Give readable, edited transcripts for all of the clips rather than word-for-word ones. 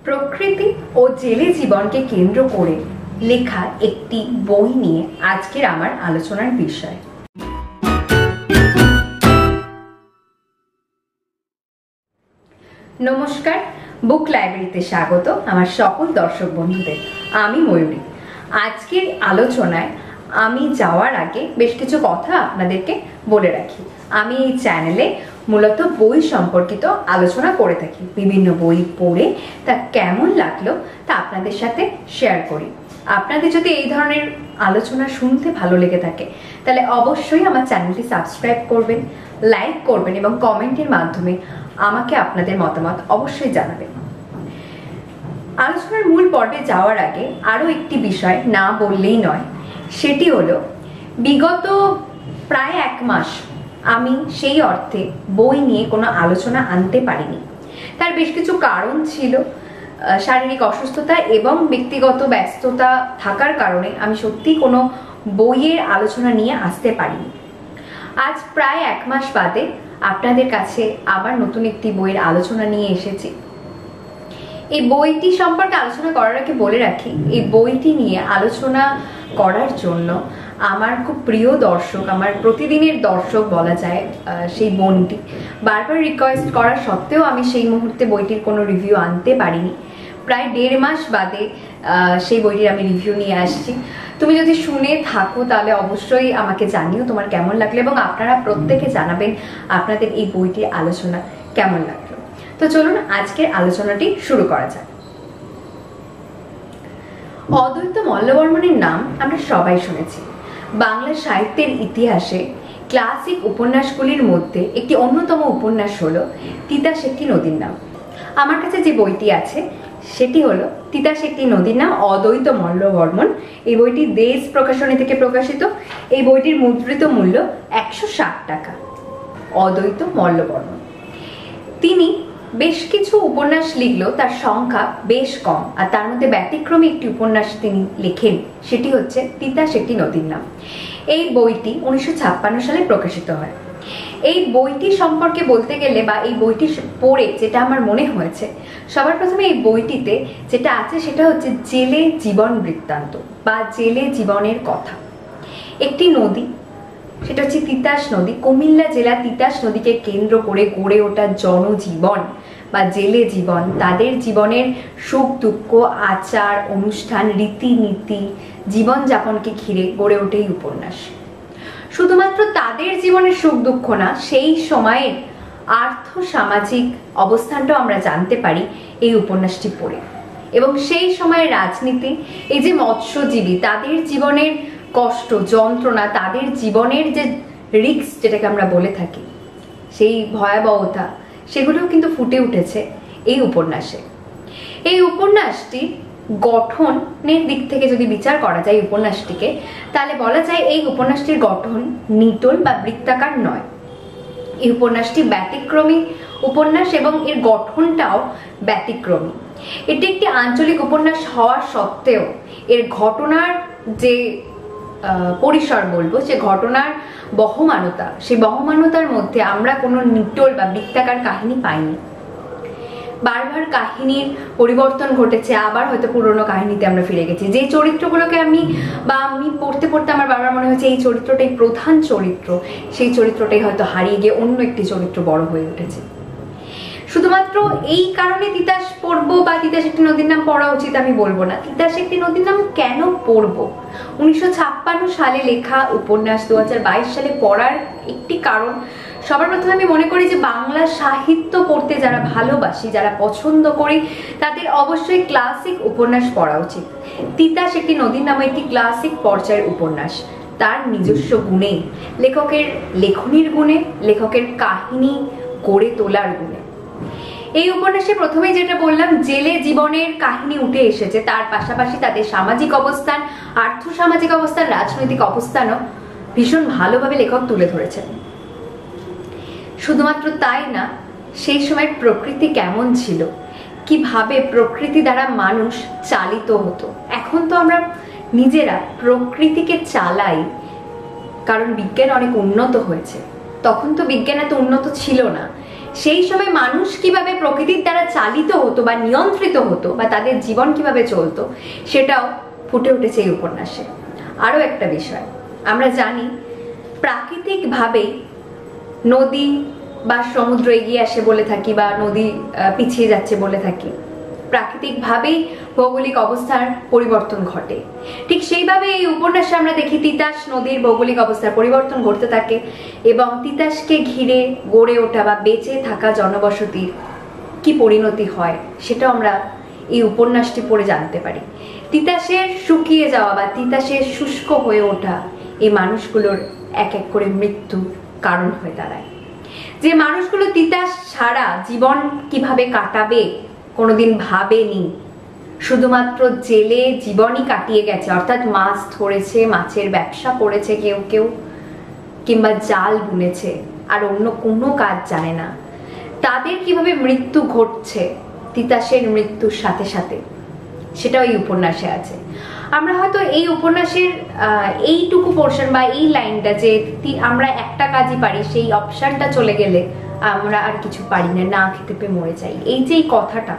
প্রকৃতি ও জেলে জীবনকে কেন্দ্র করে লেখা একটি বই নিয়ে আজকের আমার আলোচনার বিষয়। নমস্কার, বুক লাইব্রেরিতে স্বাগত আমার সকল দর্শক বন্ধুদের। আমি ময়ূরী। আজকের আলোচনায় আমি যাওয়ার আগে বেশ কিছু কথা আপনাদেরকে বলে রাখি। আমি এই চ্যানেলে মূলত বই সম্পর্কিত আলোচনা করে থাকি। বিভিন্ন বই পড়ে তা কেমন লাগলো তা আপনাদের সাথে শেয়ার করি। আপনাদের যদি এই ধরনের আলোচনা শুনতে ভালো লেগে থাকে তাহলে অবশ্যই আমার চ্যানেলটি সাবস্ক্রাইব করবেন, লাইক করবেন এবং কমেন্টের মাধ্যমে আমাকে আপনাদের মতামত অবশ্যই জানাবেন। আলোচনার মূল পর্বে যাওয়ার আগে আরও একটি বিষয় না বললেই নয়, সেটি হলো বিগত প্রায় 1 মাস আমি সেই অর্থে বই নিয়ে কোনো আলোচনা আনতে পারিনি। তার বেশ কিছু কারণ ছিল। শারীরিক অসুস্থতা এবং ব্যক্তিগত ব্যস্ততা থাকার কারণে আমি সত্যি কোনো বইয়ের আলোচনা নিয়ে আসতে পারিনি। আজ প্রায় 1 মাস বাদে আপনাদের কাছে আবার নতুন একটি বইয়ের আলোচনা নিয়ে এসেছি। এই বইটি সম্পর্কে আলোচনা করার আগে বলে রাখি, এই বইটি নিয়ে আলোচনা করার জন্য আমার খুব প্রিয় দর্শক, আমার প্রতিদিনের দর্শক বলা যায় সেই বোনটি বারবার রিকোয়েস্ট করা সত্ত্বেও আমি সেই মুহূর্তে বইটির কোনো রিভিউ আনতে পারিনি। প্রায় 1.5 মাস বাদে সেই বইটির আমি রিভিউ নিয়ে আসছি। তুমি যদি শুনে থাকো তাহলে অবশ্যই আমাকে জানিও তোমার কেমন লাগলো এবং আপনারা প্রত্যেকে জানাবেন আপনাদের এই বইটির আলোচনা কেমন লাগলো। তো চলুন আজকের আলোচনাটি শুরু করা যাক। অদ্বৈত মল্লবর্মণের নাম আমরা সবাই শুনেছি। বাংলা সাহিত্যের ইতিহাসে ক্লাসিক উপন্যাসগুলির মধ্যে একটি অন্যতম উপন্যাস হলো তিতাস একটি নদীর নাম। আমার কাছে যে বইটি আছে সেটি হলো তিতাস একটি নদীর নাম, অদ্বৈত মল্লবর্মণ। এই বইটি দেশ প্রকাশনী থেকে প্রকাশিত। এই বইটির মুদ্রিত মূল্য 160 টাকা। অদ্বৈত মল্লবর্মণ তিনি বেশ কিছু উপন্যাস লিখলেও তার সংখ্যা বেশ কম, আর তার মধ্যে ব্যতিক্রমী একটি উপন্যাস তিনি লেখেন, সেটি হচ্ছে তিতাস একটি নদীর নাম। এই বইটি 1956 সালে প্রকাশিত হয়। এই বইটি সম্পর্কে বলতে গেলে বা এই বইটি পড়ে যেটা আমার মনে হয়েছে, সবার প্রথমে এই বইটিতে যেটা আছে সেটা হচ্ছে জেলে জীবন বৃত্তান্ত বা জেলে জীবনের কথা। একটি নদী, সেটা হচ্ছে তিতাস নদী। কুমিল্লা জেলা তিতাস নদীকে কেন্দ্র করে গড়ে ওঠা জনজীবন বা জেলে জীবন, তাদের জীবনের সুখ দুঃখ, আচার অনুষ্ঠান, রীতিনীতি, জীবনযাপনকে ঘিরে গড়ে ওঠে এই উপন্যাস। শুধুমাত্র তাদের জীবনের সুখ দুঃখ না, সেই সময়ের আর্থ সামাজিক অবস্থানটাও আমরা জানতে পারি এই উপন্যাসটি পড়ে। এবং সেই সময়ের রাজনীতি, এই যে মৎস্যজীবী তাদের জীবনের কষ্ট যন্ত্রণা, তাদের জীবনের যে রিস্ক যেটাকে আমরা বলে থাকি, সেই ভয়াবহতা, সেগুলোও কিন্তু ফুটে উঠেছে এই উপন্যাসে। এই উপন্যাসটি গঠনের দিক থেকে যদি বিচার করা যায় উপন্যাসটিকে, তাহলে বলা যায় এই উপন্যাসটির গঠন নিটোল বা বৃত্তাকার নয়। এই উপন্যাসটি ব্যতিক্রমী উপন্যাস এবং এর গঠনটাও ব্যতিক্রমী। এটি একটি আঞ্চলিক উপন্যাস হওয়ার সত্ত্বেও এর ঘটনার যে পরিসর বলবো, যে ঘটনার বহমানতা, সেই বহমানতার মধ্যে আমরা কোনো নিটোল বা বৃত্তাকার কাহিনী পাইনি। বারবার কাহিনীর পরিবর্তন ঘটেছে, আবার হয়তো পুরনো কাহিনীতে আমরা ফিরে গেছি। যে চরিত্রগুলোকে আমি পড়তে পড়তে আমার বারবার মনে হয়েছে এই চরিত্রটাই প্রধান চরিত্র, সেই চরিত্রটাই হয়তো হারিয়ে গিয়ে অন্য একটি চরিত্র বড় হয়ে উঠেছে। শুধুমাত্র এই কারণে তিতাস পড়বো বা তিতাস একটি নদীর নাম পড়া উচিত আমি বলবো না। তিতাস একটি নদীর নাম কেন পড়বো? 1956 সালে লেখা উপন্যাস 2022 সালে পড়ার একটি কারণ, সবার প্রথমে আমি মনে করি যে বাংলা সাহিত্য পড়তে যারা ভালোবাসি, যারা পছন্দ করি, তাদের অবশ্যই ক্লাসিক উপন্যাস পড়া উচিত। তিতাস একটি নদীর নাম একটি ক্লাসিক পর্যায়ের উপন্যাস। তার নিজস্ব গুণে, লেখকের লেখনীর গুণে, লেখকের কাহিনী গড়ে তোলার গুণে। এই উপন্যাসে প্রথমেই যেটা বললাম, জেলে জীবনের কাহিনী উঠে এসেছে, তার পাশাপাশি তাদের সামাজিক অবস্থান, আর্থসামাজিক অবস্থান, রাজনৈতিক অবস্থানও ভীষণ ভালোভাবে লেখক তুলে ধরেছেন। শুধুমাত্র তাই না, সেই সময় প্রকৃতি কেমন ছিল, কিভাবে প্রকৃতি দ্বারা মানুষ চালিত হতো। এখন তো আমরা নিজেরা প্রকৃতিকে চালাই, কারণ বিজ্ঞান অনেক উন্নত হয়েছে। তখন তো বিজ্ঞান এত উন্নত ছিল না। সেই সময় মানুষ কিভাবে প্রকৃতির দ্বারা চালিত হতো বা নিয়ন্ত্রিত হতো বা তাদের জীবন কিভাবে চলতো সেটাও ফুটে উঠেছে এই উপন্যাসে। আরও একটা বিষয়, আমরা জানি প্রাকৃতিকভাবেই নদী বা সমুদ্র এগিয়ে আসে বলে থাকি বা নদী পিছিয়ে যাচ্ছে বলে থাকি, প্রাকৃতিকভাবেই ভৌগোলিক অবস্থার পরিবর্তন ঘটে। ঠিক সেইভাবে এই উপন্যাসে আমরা দেখি তিতাস নদীর ভৌগোলিক অবস্থার পরিবর্তন ঘটতে থাকে এবং তিতাসকে ঘিরে গড়ে ওঠা বা বেঁচে থাকা জনবসতির কি পরিণতি হয় সেটাও আমরা এই উপন্যাসটি পড়ে জানতে পারি। তিতাসের শুকিয়ে যাওয়া বা তিতাসের শুষ্ক হয়ে ওঠা এই মানুষগুলোর এক এক করে মৃত্যু কারণ হয়ে দাঁড়ায়। যে মানুষগুলো তিতাস ছাড়া জীবন কিভাবে কাটাবে কোনোদিন ভাবেনি, শুধুমাত্র জেলে জীবনই কাটিয়ে গেছে, অর্থাৎ মাছ ধরেছে, মাছের ব্যবসা করেছে কেউ কেউ, কিংবা জাল বুনেছে, আর অন্য কোনো কাজ জানে না, তাদের কিভাবে মৃত্যু ঘটছে তিতাসের মৃত্যুর সাথে সাথে, সেটাও এই উপন্যাসে আছে। আমরা হয়তো এই উপন্যাসের এইটুকু পোর্শন বা এই লাইনটা যে আমরা একটা কাজই পারি, সেই অপশনটা চলে গেলে আমরা আর কিছু পারি না, না খেতে পেয়ে মরে যাই, এই যে এই কথাটা,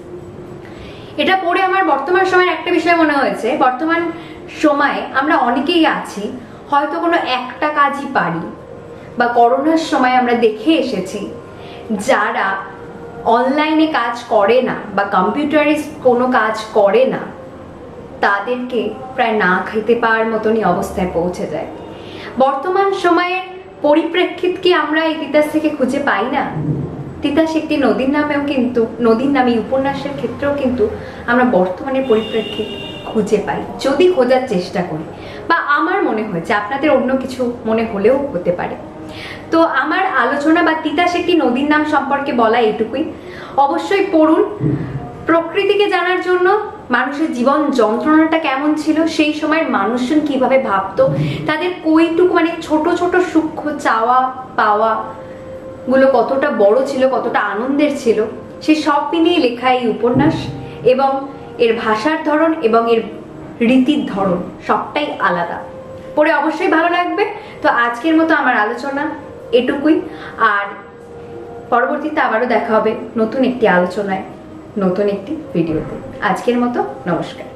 এটা পড়ে আমার বর্তমান সময়ের একটা বিষয় মনে হয়েছে। বর্তমান সময়ে আমরা অনেকেই আছি হয়তো কোনো একটা কাজই পারি, বা করোনার সময় আমরা দেখে এসেছি যারা অনলাইনে কাজ করে না বা কম্পিউটারে কোনো কাজ করে না, তাদেরকে প্রায় না খেতে পাওয়ার মতনই অবস্থায় পৌঁছে যায়। বর্তমান সময়ের পরিপ্রেক্ষিত কি আমরা এই তিতাস থেকে খুঁজে পাই না? তিতাস একটি নদীর নামেও কিন্তু, নদীর নামে উপন্যাসের ক্ষেত্রেও কিন্তু আমরা বর্তমানের পরিপ্রেক্ষিত খুঁজে পাই যদি খোঁজার চেষ্টা করি, বা আমার মনে হয়েছে আপনাদের অন্য কিছু মনে হলেও হতে পারে। তো আমার আলোচনা বা তিতাস একটি নদীর নাম সম্পর্কে বলা এইটুকুই। অবশ্যই পড়ুন। প্রকৃতিকে জানার জন্য মানুষের জীবন যন্ত্রণাটা কেমন ছিল, সেই সময়ের মানুষজন কিভাবে ভাবতো, তাদের কইটুকু মানে ছোট ছোট সূক্ষ্ম চাওয়া পাওয়া গুলো কতটা বড় ছিল, কতটা আনন্দের ছিল, সেই সব মিলিয়ে লেখা এই উপন্যাস। এবং এর ভাষার ধরন এবং এর রীতির ধরন সবটাই আলাদা। পড়ে অবশ্যই ভালো লাগবে। তো আজকের মতো আমার আলোচনা এটুকুই, আর পরবর্তীতে আবারও দেখা হবে নতুন একটি আলোচনায়, নতুন একটি ভিডিওতে। আজকের মতো নমস্কার।